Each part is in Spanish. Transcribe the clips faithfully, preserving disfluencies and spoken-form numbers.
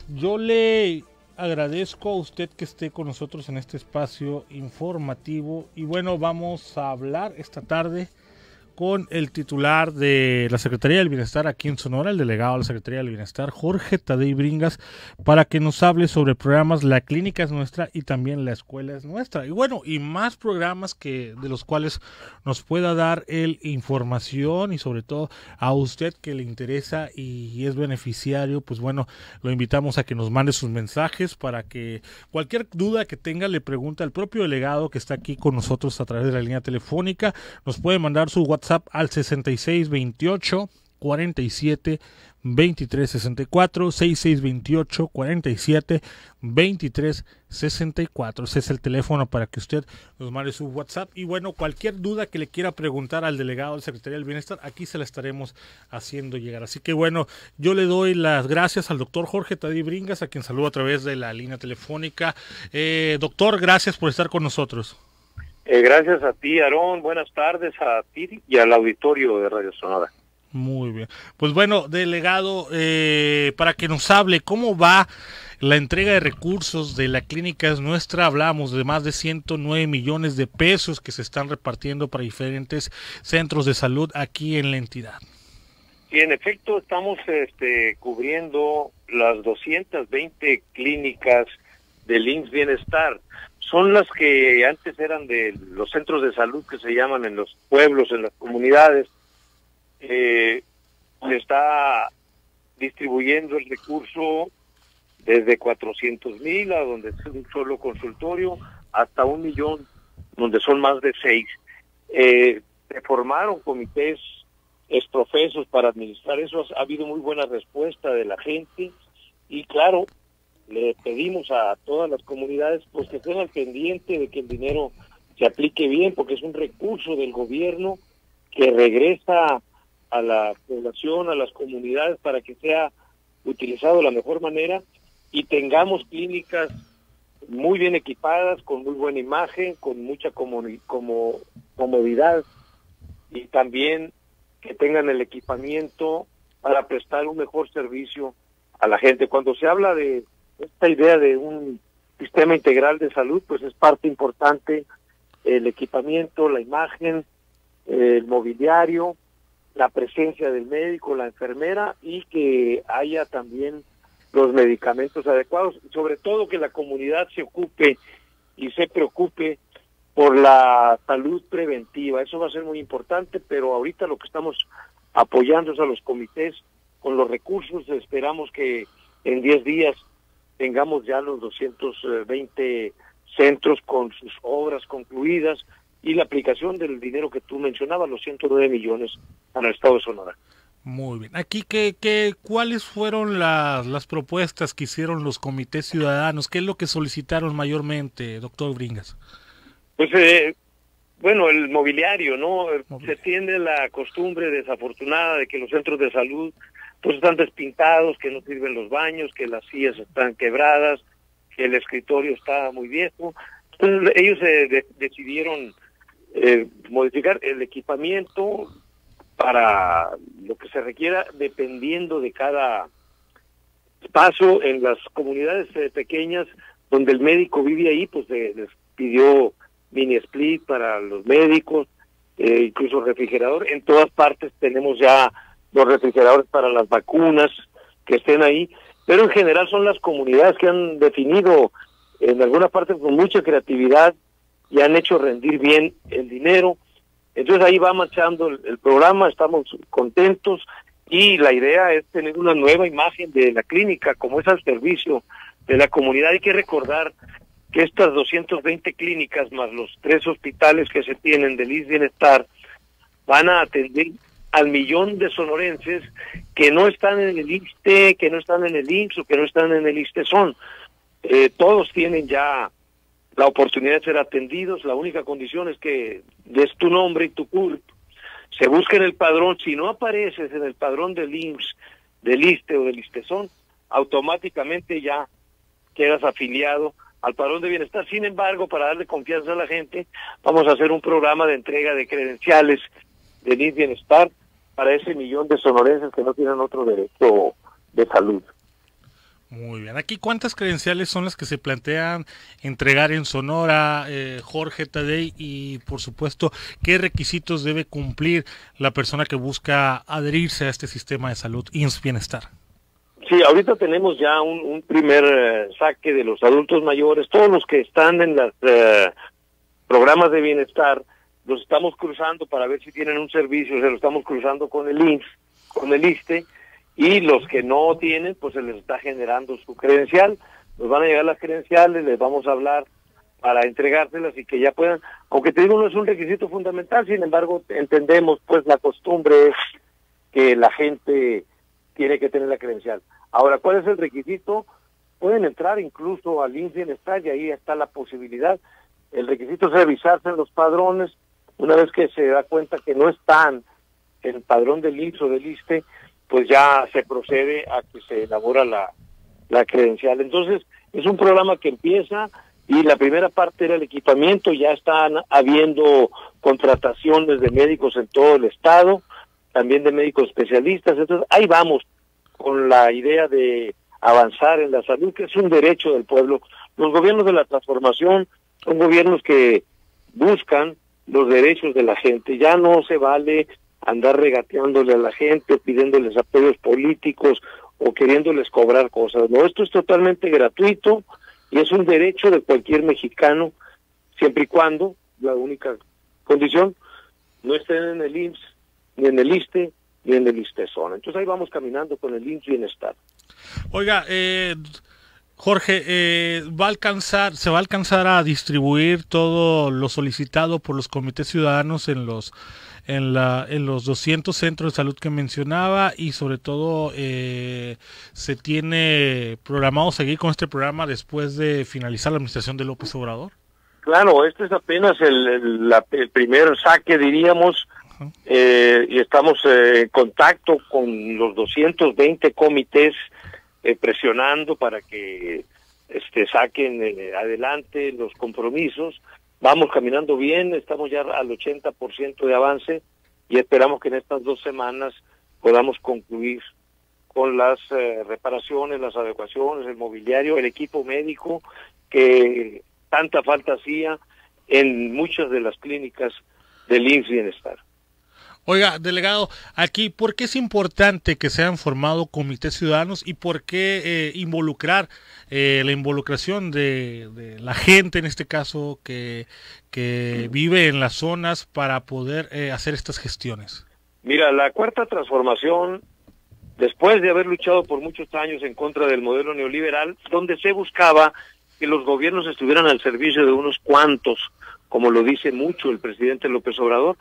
yo le agradezco a usted que esté con nosotros en este espacio informativo y bueno, vamos a hablar esta tarde con el titular de la Secretaría del Bienestar aquí en Sonora, el delegado de la Secretaría del Bienestar, Jorge Tadei Bringas, para que nos hable sobre programas La Clínica es Nuestra y también La Escuela es Nuestra. Y bueno, y más programas que de los cuales nos pueda dar él información y sobre todo a usted que le interesa y es beneficiario, pues bueno, lo invitamos a que nos mande sus mensajes para que cualquier duda que tenga le pregunte al propio delegado que está aquí con nosotros a través de la línea telefónica. Nos puede mandar su WhatsApp al sesenta y seis veintiocho cuarenta y siete veintitrés sesenta y cuatro, sesenta y seis veintiocho cuarenta y siete veintitrés sesenta y cuatro. Ese es el teléfono para que usted nos mande su WhatsApp. Y bueno, cualquier duda que le quiera preguntar al delegado del Secretaría del Bienestar, aquí se la estaremos haciendo llegar. Así que bueno, yo le doy las gracias al doctor Jorge Tadei Bringas, a quien saludo a través de la línea telefónica. Eh, doctor, gracias por estar con nosotros. Eh, gracias a ti, Aarón. Buenas tardes a ti y al auditorio de Radio Sonora. Muy bien. Pues bueno, delegado, eh, para que nos hable cómo va la entrega de recursos de La Clínica es Nuestra. Hablamos de más de ciento nueve millones de pesos que se están repartiendo para diferentes centros de salud aquí en la entidad. Y en efecto estamos este, cubriendo las doscientas veinte clínicas del I M S S Bienestar. Son las que antes eran de los centros de salud que se llaman en los pueblos, en las comunidades. Eh, se está distribuyendo el recurso desde cuatrocientos mil, a donde es un solo consultorio, hasta un millón, donde son más de seis. Eh, se formaron comités exprofesos para administrar eso. Ha habido muy buena respuesta de la gente y claro, le pedimos a todas las comunidades pues que estén al pendiente de que el dinero se aplique bien, porque es un recurso del gobierno que regresa a la población, a las comunidades, para que sea utilizado de la mejor manera y tengamos clínicas muy bien equipadas, con muy buena imagen, con mucha comodi- como comodidad y también que tengan el equipamiento para prestar un mejor servicio a la gente. Cuando se habla de esta idea de un sistema integral de salud, pues es parte importante el equipamiento, la imagen, el mobiliario, la presencia del médico, la enfermera y que haya también los medicamentos adecuados, sobre todo que la comunidad se ocupe y se preocupe por la salud preventiva. Eso va a ser muy importante, pero ahorita lo que estamos apoyando es a los comités con los recursos. Esperamos que en diez días tengamos ya los doscientos veinte centros con sus obras concluidas y la aplicación del dinero que tú mencionabas, los ciento nueve millones para el estado de Sonora. Muy bien. Aquí, ¿qué, qué, ¿cuáles fueron las, las propuestas que hicieron los comités ciudadanos? ¿Qué es lo que solicitaron mayormente, doctor Bringas? Pues, eh, bueno, el mobiliario, ¿no? Mobiliario. Se tiene la costumbre desafortunada de que los centros de salud pues están despintados, que no sirven los baños, que las sillas están quebradas, que el escritorio está muy viejo. Entonces ellos eh, de, decidieron eh, modificar el equipamiento para lo que se requiera dependiendo de cada paso. En las comunidades eh, pequeñas donde el médico vive ahí, pues eh, les pidió mini split para los médicos, eh, incluso refrigerador. En todas partes tenemos ya los refrigeradores para las vacunas que estén ahí, pero en general son las comunidades que han definido en alguna parte con mucha creatividad y han hecho rendir bien el dinero. Entonces ahí va marchando el, el programa, estamos contentos y la idea es tener una nueva imagen de la clínica, como es al servicio de la comunidad. Hay que recordar que estas doscientas veinte clínicas más los tres hospitales que se tienen del I M S S Bienestar van a atender al millón de sonorenses que no están en el I S S S T E, que no están en el I M S S o que no están en el I S S S T E S O N. Eh, todos tienen ya la oportunidad de ser atendidos. La única condición es que des tu nombre y tu C U R P, se busque en el padrón. Si no apareces en el padrón del I M S S, del I S S S T E o del I S S S T E S O N, automáticamente ya quedas afiliado al padrón de bienestar. Sin embargo, para darle confianza a la gente, vamos a hacer un programa de entrega de credenciales del I M S S Bienestar para ese millón de sonorenses que no tienen otro derecho de salud. Muy bien. Aquí, ¿cuántas credenciales son las que se plantean entregar en Sonora, eh, Jorge Tadei? Y, por supuesto, ¿qué requisitos debe cumplir la persona que busca adherirse a este sistema de salud I M S S Bienestar? Sí, ahorita tenemos ya un, un primer eh, saque de los adultos mayores, todos los que están en los eh, programas de bienestar, los estamos cruzando para ver si tienen un servicio, se lo estamos cruzando con el I M S S, con el ISSSTE, y los que no tienen, pues se les está generando su credencial, nos van a llegar las credenciales, les vamos a hablar para entregárselas y que ya puedan, aunque te digo, no es un requisito fundamental, sin embargo, entendemos, pues la costumbre es que la gente tiene que tener la credencial. Ahora, ¿cuál es el requisito? Pueden entrar incluso al I M S S Bienestar y ahí está la posibilidad. El requisito es revisarse en los padrones, una vez que se da cuenta que no están en el padrón del I M S S o del ISSSTE, pues ya se procede a que se elabora la, la credencial. Entonces, es un programa que empieza y la primera parte era el equipamiento, ya están habiendo contrataciones de médicos en todo el estado, también de médicos especialistas, entonces ahí vamos con la idea de avanzar en la salud, que es un derecho del pueblo. Los gobiernos de la transformación son gobiernos que buscan los derechos de la gente, ya no se vale andar regateándole a la gente, pidiéndoles apoyos políticos o queriéndoles cobrar cosas. No, esto es totalmente gratuito y es un derecho de cualquier mexicano, siempre y cuando, la única condición, no estén en el I M S S, ni en el ISSSTE, ni en el ISSSTE-Zona. Entonces ahí vamos caminando con el I M S S Bienestar. Oiga, eh, Jorge, eh, ¿va a alcanzar, se va a alcanzar a distribuir todo lo solicitado por los comités ciudadanos en los en la en los doscientos centros de salud que mencionaba y sobre todo eh, se tiene programado seguir con este programa después de finalizar la administración de López Obrador? Claro, este es apenas el, el, la, el primer saque, diríamos, eh, y estamos eh, en contacto con los doscientos veinte comités eh, presionando para que este saquen eh, adelante los compromisos. Vamos caminando bien, estamos ya al ochenta por ciento de avance y esperamos que en estas dos semanas podamos concluir con las eh, reparaciones, las adecuaciones, el mobiliario, el equipo médico que tanta falta hacía en muchas de las clínicas del I M S S Bienestar. Oiga, delegado, aquí, ¿por qué es importante que se hayan formado comités ciudadanos y por qué eh, involucrar eh, la involucración de, de la gente, en este caso, que, que vive en las zonas para poder eh, hacer estas gestiones? Mira, la cuarta transformación, después de haber luchado por muchos años en contra del modelo neoliberal, donde se buscaba que los gobiernos estuvieran al servicio de unos cuantos, como lo dice mucho el presidente López Obrador,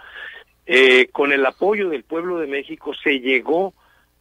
Eh, con el apoyo del pueblo de México se llegó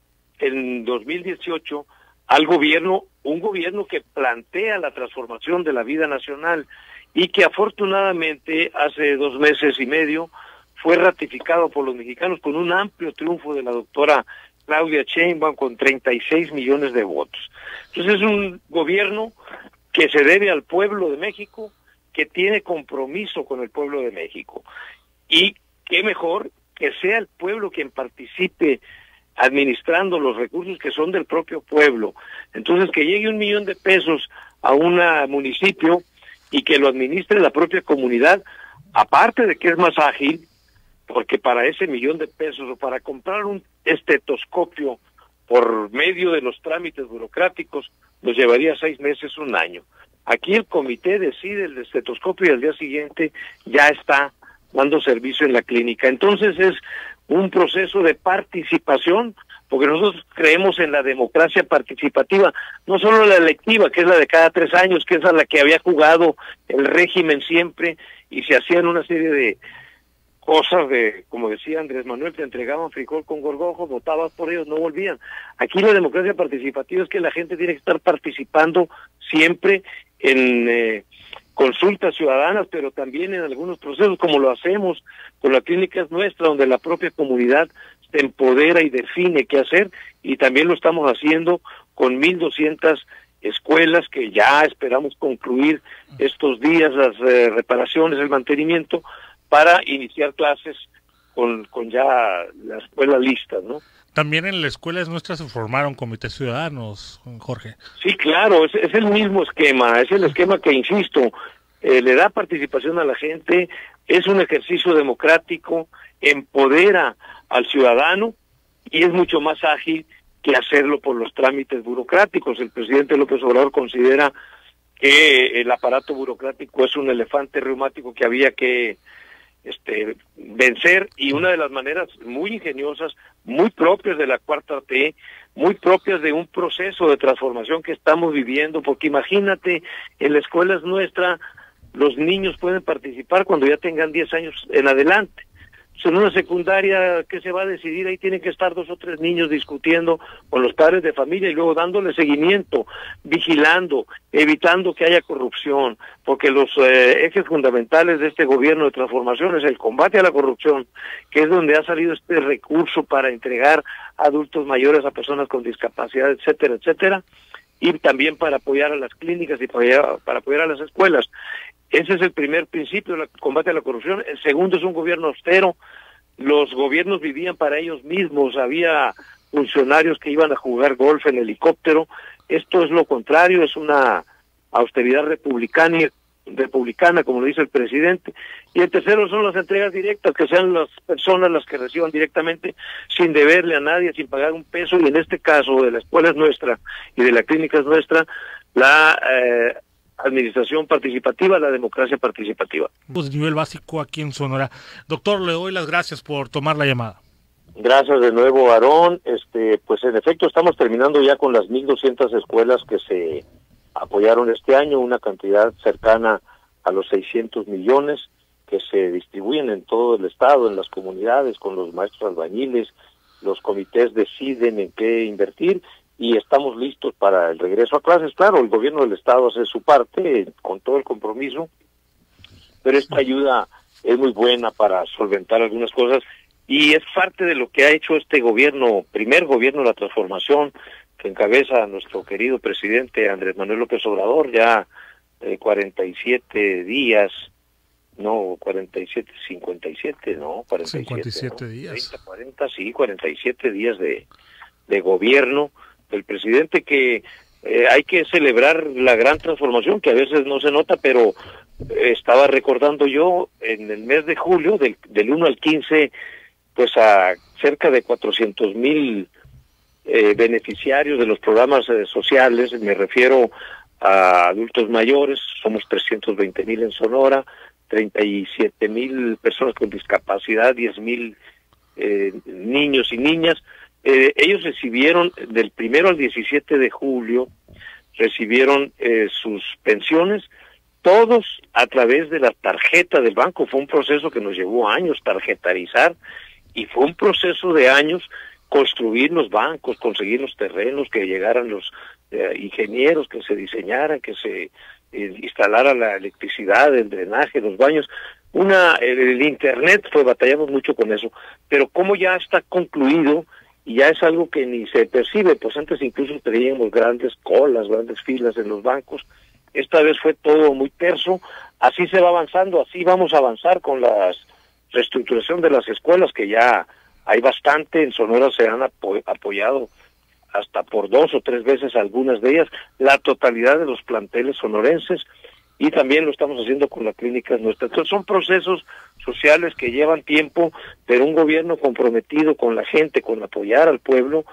en dos mil dieciocho al gobierno, un gobierno que plantea la transformación de la vida nacional y que afortunadamente hace dos meses y medio fue ratificado por los mexicanos con un amplio triunfo de la doctora Claudia Sheinbaum con treinta y seis millones de votos. Entonces es un gobierno que se debe al pueblo de México, que tiene compromiso con el pueblo de México y qué mejor que sea el pueblo quien participe administrando los recursos que son del propio pueblo. Entonces, que llegue un millón de pesos a un municipio y que lo administre la propia comunidad, aparte de que es más ágil, porque para ese millón de pesos o para comprar un estetoscopio por medio de los trámites burocráticos, nos llevaría seis meses, un año. Aquí el comité decide el estetoscopio y al día siguiente ya está dando servicio en la clínica. Entonces es un proceso de participación, porque nosotros creemos en la democracia participativa, no solo la electiva, que es la de cada tres años, que es a la que había jugado el régimen siempre, y se hacían una serie de cosas de, como decía Andrés Manuel, te entregaban frijol con gorgojo, votabas por ellos, no volvían. Aquí la democracia participativa es que la gente tiene que estar participando siempre en eh, consultas ciudadanas, pero también en algunos procesos, como lo hacemos con la clínica nuestra, donde la propia comunidad se empodera y define qué hacer, y también lo estamos haciendo con mil doscientas escuelas que ya esperamos concluir estos días, las eh, reparaciones, el mantenimiento, para iniciar clases con, con ya la escuela lista, ¿no? También en las escuelas nuestras se formaron comités ciudadanos, Jorge. Sí, claro, es, es el mismo esquema, es el esquema que, insisto, eh, le da participación a la gente, es un ejercicio democrático, empodera al ciudadano y es mucho más ágil que hacerlo por los trámites burocráticos. El presidente López Obrador considera que el aparato burocrático es un elefante reumático que había que este vencer, y una de las maneras muy ingeniosas, muy propias de la cuarta T, muy propias de un proceso de transformación que estamos viviendo, porque imagínate, en la escuela nuestra los niños pueden participar cuando ya tengan diez años en adelante. En una secundaria, ¿qué se va a decidir? Ahí tienen que estar dos o tres niños discutiendo con los padres de familia y luego dándole seguimiento, vigilando, evitando que haya corrupción, porque los eh, ejes fundamentales de este gobierno de transformación es el combate a la corrupción, que es donde ha salido este recurso para entregar a adultos mayores, a personas con discapacidad, etcétera, etcétera, y también para apoyar a las clínicas y para, para apoyar a las escuelas. Ese es el primer principio, el combate a la corrupción. El segundo es un gobierno austero. Los gobiernos vivían para ellos mismos, había funcionarios que iban a jugar golf en helicóptero. Esto es lo contrario, es una austeridad republicana, republicana, como lo dice el presidente. Y el tercero son las entregas directas, que sean las personas las que reciban directamente sin deberle a nadie, sin pagar un peso. Y en este caso de la escuela es nuestra y de la clínica es nuestra, la eh, administración participativa, la democracia participativa. Pues nivel básico aquí en Sonora. Doctor, le doy las gracias por tomar la llamada. Gracias de nuevo, Aarón. Este, pues en efecto estamos terminando ya con las mil doscientas escuelas que se apoyaron este año, una cantidad cercana a los seiscientos millones que se distribuyen en todo el estado, en las comunidades, con los maestros albañiles. Los comités deciden en qué invertir y estamos listos para el regreso a clases. Claro, el gobierno del estado hace su parte con todo el compromiso, pero esta ayuda es muy buena para solventar algunas cosas y es parte de lo que ha hecho este gobierno, primer gobierno de la transformación que encabeza nuestro querido presidente Andrés Manuel López Obrador, ya eh, cuarenta y siete días, no, cuarenta y siete, cincuenta y siete, no, cuarenta y siete, cincuenta y siete ¿no? días. treinta, cuarenta, sí, cuarenta y siete días de, de gobierno del presidente, que eh, hay que celebrar la gran transformación que a veces no se nota, pero eh, estaba recordando yo en el mes de julio, del, del uno al quince, pues a cerca de cuatrocientos mil eh, beneficiarios de los programas eh, sociales, me refiero a adultos mayores, somos trescientos veinte mil en Sonora, treinta y siete mil personas con discapacidad, diez mil eh, niños y niñas. Eh, ellos recibieron del primero al diecisiete de julio, recibieron eh, sus pensiones, todos a través de la tarjeta del banco. Fue un proceso que nos llevó años tarjetarizar y fue un proceso de años construir los bancos, conseguir los terrenos, que llegaran los eh, ingenieros, que se diseñaran, que se eh, instalara la electricidad, el drenaje, los baños. Una, el, el internet, pues batallamos mucho con eso, pero como ya está concluido y ya es algo que ni se percibe, pues antes incluso teníamos grandes colas, grandes filas en los bancos. Esta vez fue todo muy terso, así se va avanzando, así vamos a avanzar con la reestructuración de las escuelas, que ya hay bastante, en Sonora se han apo apoyado hasta por dos o tres veces algunas de ellas, la totalidad de los planteles sonorenses, y también lo estamos haciendo con las clínicas nuestras. Entonces son procesos sociales que llevan tiempo, pero un gobierno comprometido con la gente, con apoyar al pueblo,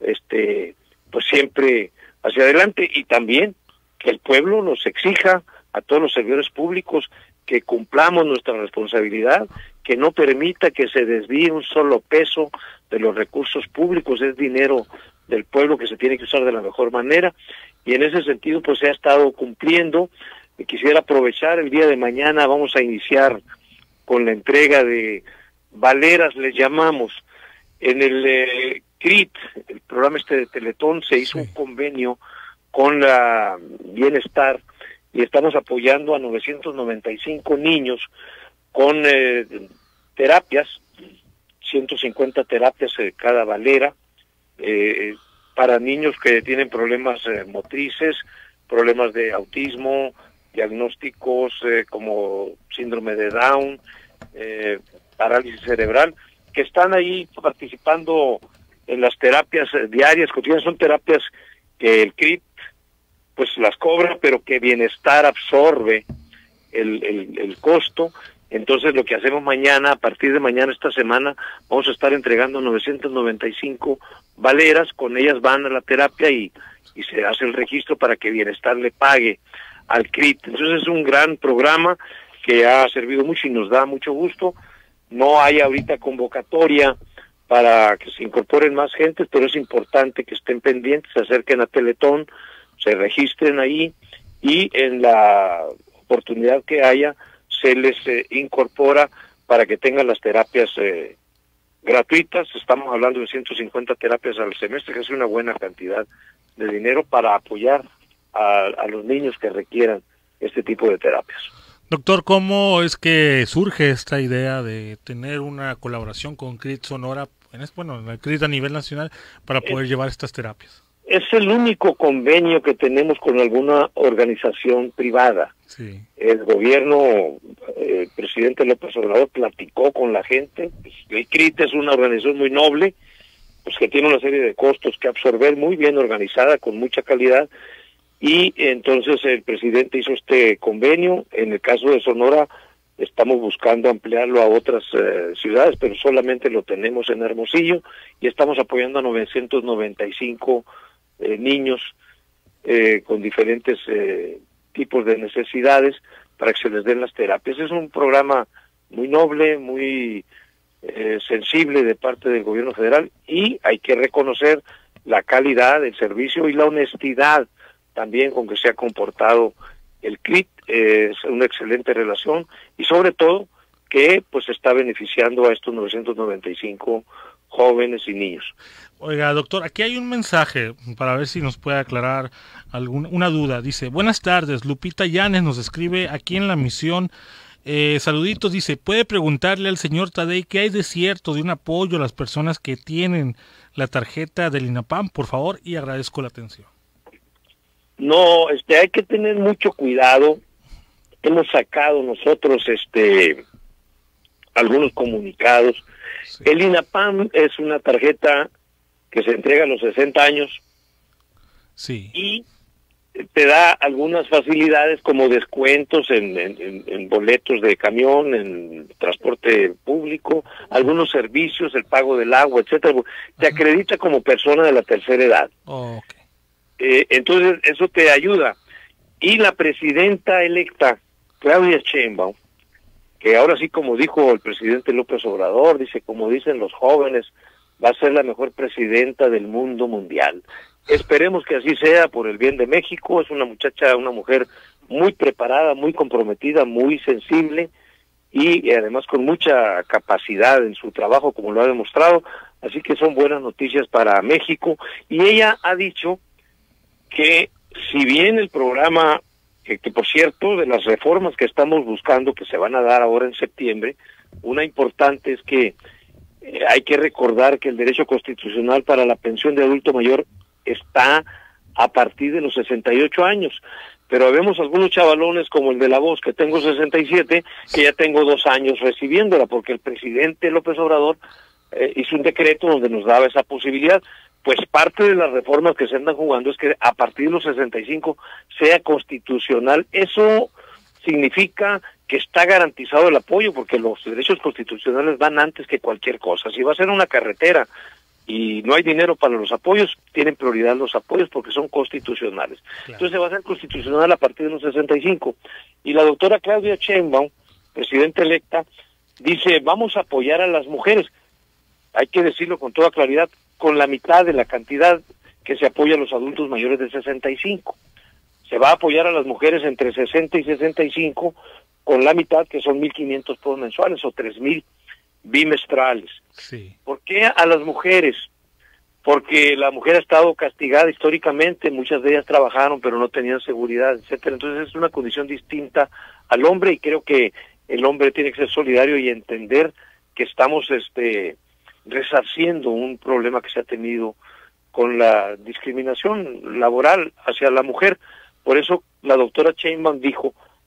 este, pues siempre hacia adelante, y también que el pueblo nos exija a todos los servidores públicos que cumplamos nuestra responsabilidad, que no permita que se desvíe un solo peso de los recursos públicos, es dinero del pueblo que se tiene que usar de la mejor manera, y en ese sentido pues se ha estado cumpliendo. Quisiera aprovechar el día de mañana, vamos a iniciar con la entrega de valeras, les llamamos. En el eh, C R I T, el programa este de Teletón, se hizo sí. un convenio con la Bienestar y estamos apoyando a novecientos noventa y cinco niños con eh, terapias, ciento cincuenta terapias eh, cada valera, eh, para niños que tienen problemas eh, motrices, problemas de autismo, diagnósticos eh, como síndrome de Down, eh, parálisis cerebral, que están ahí participando en las terapias diarias, cotidianas. Son terapias que el C R I T pues las cobra, pero que Bienestar absorbe el, el, el costo. Entonces lo que hacemos mañana, a partir de mañana esta semana, vamos a estar entregando novecientas noventa y cinco valeras. Con ellas van a la terapia y, y se hace el registro para que Bienestar le pague al C R I T. Entonces es un gran programa que ha servido mucho y nos da mucho gusto. No hay ahorita convocatoria para que se incorporen más gentes, pero es importante que estén pendientes, se acerquen a Teletón, se registren ahí y en la oportunidad que haya se les eh, incorpora para que tengan las terapias eh, gratuitas. Estamos hablando de ciento cincuenta terapias al semestre, que es una buena cantidad de dinero para apoyar a, a los niños que requieran este tipo de terapias. Doctor, ¿cómo es que surge esta idea de tener una colaboración con C R I T Sonora, en es, bueno, el C R I T a nivel nacional, para poder es, llevar estas terapias? Es el único convenio que tenemos con alguna organización privada. Sí. El gobierno, el presidente López Obrador platicó con la gente. Pues, el C R I T es una organización muy noble, pues que tiene una serie de costos que absorber, muy bien organizada, con mucha calidad. Y entonces el presidente hizo este convenio. En el caso de Sonora estamos buscando ampliarlo a otras eh, ciudades, pero solamente lo tenemos en Hermosillo y estamos apoyando a novecientos noventa y cinco eh, niños eh, con diferentes eh, tipos de necesidades para que se les den las terapias. Es un programa muy noble, muy eh, sensible de parte del gobierno federal y hay que reconocer la calidad del servicio y la honestidad también con que se ha comportado el C R I T. Eh, es una excelente relación y sobre todo que pues está beneficiando a estos novecientos noventa y cinco jóvenes y niños. Oiga, doctor, aquí hay un mensaje para ver si nos puede aclarar alguna una duda. Dice, buenas tardes, Lupita Llanes nos escribe aquí en La Misión. Eh, saluditos, dice, ¿puede preguntarle al señor Tadei qué hay de cierto de un apoyo a las personas que tienen la tarjeta del INAPAM, por favor? Y agradezco la atención. No, este, hay que tener mucho cuidado. Hemos sacado nosotros, este, algunos comunicados. Sí. El INAPAM es una tarjeta que se entrega a los sesenta años. Sí. Y te da algunas facilidades como descuentos en, en, en boletos de camión, en transporte público, algunos servicios, el pago del agua, etcétera. Te Ajá. acredita como persona de la tercera edad. Oh, okay. Eh, entonces eso te ayuda. Y la presidenta electa Claudia Sheinbaum, que ahora sí, como dijo el presidente López Obrador, dice, como dicen los jóvenes, va a ser la mejor presidenta del mundo mundial. Esperemos que así sea por el bien de México. Es una muchacha, una mujer muy preparada, muy comprometida, muy sensible y, y además con mucha capacidad en su trabajo, como lo ha demostrado. Así que son buenas noticias para México. Y ella ha dicho que si bien el programa, que, que por cierto, de las reformas que estamos buscando, que se van a dar ahora en septiembre, una importante es que eh, hay que recordar que el derecho constitucional para la pensión de adulto mayor está a partir de los sesenta y ocho años, pero vemos algunos chavalones como el de La Voz, que tengo sesenta y siete, que ya tengo dos años recibiéndola, porque el presidente López Obrador eh, hizo un decreto donde nos daba esa posibilidad. Pues parte de las reformas que se andan jugando es que a partir de los sesenta y cinco sea constitucional. Eso significa que está garantizado el apoyo, porque los derechos constitucionales van antes que cualquier cosa. Si va a ser una carretera y no hay dinero para los apoyos, tienen prioridad los apoyos porque son constitucionales. Claro. Entonces va a ser constitucional a partir de los sesenta y cinco. Y la doctora Claudia Sheinbaum, presidenta electa, dice, vamos a apoyar a las mujeres. Hay que decirlo con toda claridad, con la mitad de la cantidad que se apoya a los adultos mayores de sesenta y cinco. Se va a apoyar a las mujeres entre sesenta y sesenta y cinco con la mitad, que son mil quinientos pesos mensuales o tres mil bimestrales. Sí. ¿Por qué a las mujeres? Porque la mujer ha estado castigada históricamente, muchas de ellas trabajaron pero no tenían seguridad, etcétera. Entonces es una condición distinta al hombre y creo que el hombre tiene que ser solidario y entender que estamos este resarciendo un problema que se ha tenido con la discriminación laboral hacia la mujer. Por eso la doctora Sheinbaum dijo,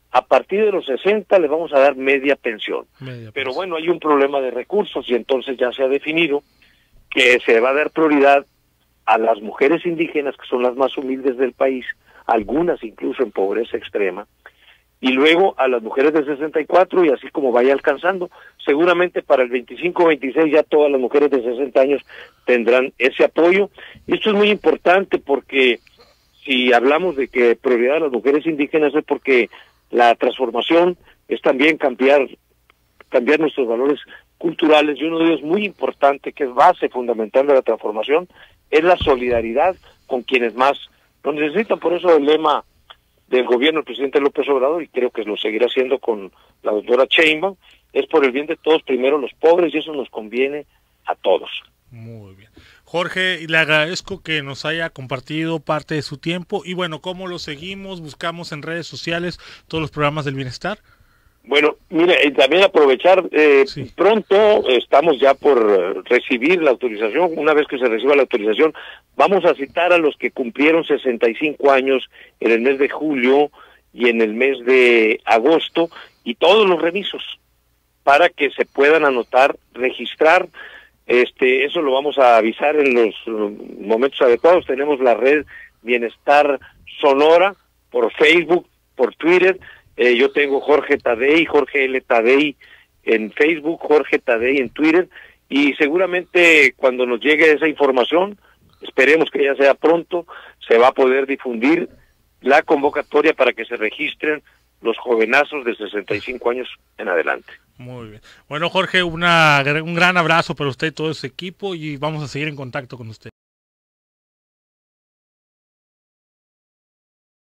A partir de los sesenta les vamos a dar media pensión. Media Pero pensión. bueno, hay un problema de recursos y entonces ya se ha definido que se va a dar prioridad a las mujeres indígenas, que son las más humildes del país, algunas incluso en pobreza extrema, y luego a las mujeres de sesenta y cuatro y así como vaya alcanzando. Seguramente para el veinticinco veintiséis ya todas las mujeres de sesenta años tendrán ese apoyo. Y esto es muy importante porque si hablamos de que prioridad a las mujeres indígenas es porque la transformación es también cambiar, cambiar nuestros valores culturales, y uno de ellos muy importante, que es base fundamental de la transformación, es la solidaridad con quienes más lo necesitan. Por eso el lema del gobierno del presidente López Obrador, y creo que lo seguirá haciendo con la doctora Sheinbaum, es por el bien de todos, primero los pobres, y eso nos conviene a todos. Muy bien. Jorge, le agradezco que nos haya compartido parte de su tiempo. Y bueno, ¿cómo lo seguimos? Buscamos en redes sociales todos los programas del bienestar. Bueno, mire, y también aprovechar, eh, Sí. pronto estamos ya por eh, recibir la autorización. Una vez que se reciba la autorización, vamos a citar a los que cumplieron sesenta y cinco años en el mes de julio y en el mes de agosto, y todos los remisos, para que se puedan anotar, registrar. Este, eso lo vamos a avisar en los uh, momentos adecuados. Tenemos la red Bienestar Sonora por Facebook, por Twitter. Eh, yo tengo Jorge Tadei, Jorge L. Tadei en Facebook, Jorge Tadei en Twitter, y seguramente cuando nos llegue esa información, esperemos que ya sea pronto, se va a poder difundir la convocatoria para que se registren los jovenazos de sesenta y cinco años en adelante. Muy bien. Bueno, Jorge, una, un gran abrazo para usted y todo ese equipo, y vamos a seguir en contacto con usted.